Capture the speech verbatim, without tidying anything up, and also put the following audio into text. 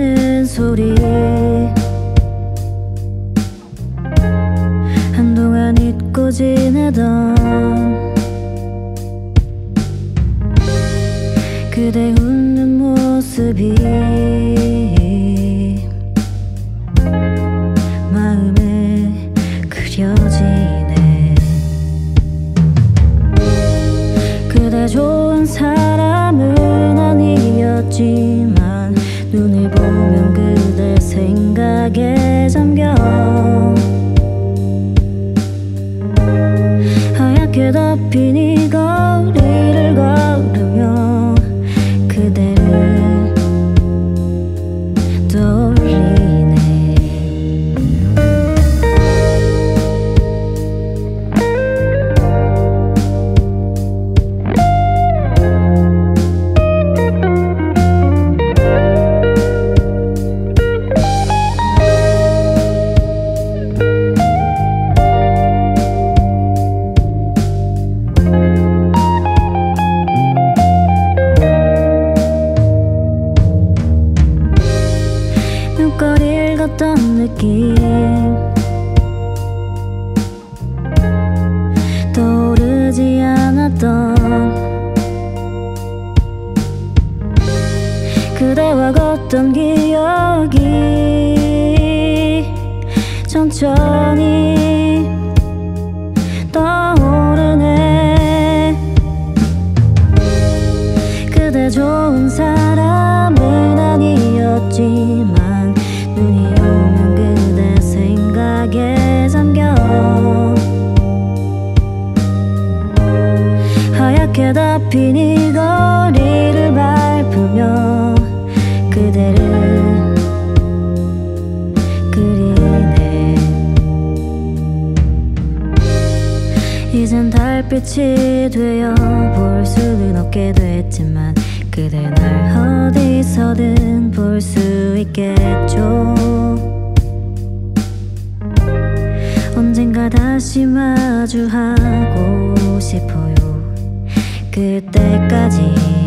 뱉는 소리, 한동안 잊고 지내던 그대 웃는 모습이 마음에 그려지네. 그대 좋은 사람은 아니었지만 눈을 보면 그대 생각에 잠겨 하얗게 덮인 이 거리를 걸으며 그대를 떠올리네. 눈거리를 걷던 느낌, 떠오르지 않았던 그대와 걷던 기억이 천천히 떠오르네. 그대 좋은 사람은 아니었지만 눈이 오면 그대 생각에 잠겨 하얗게 덮인 이 거리를 밟으며 그대를 그리네. 이젠 달빛이 되어 볼 수는 없게 됐지만 그대 날 어디서든 볼 수 있겠죠. 언젠가 다시 마주하고 싶어요. 그때까지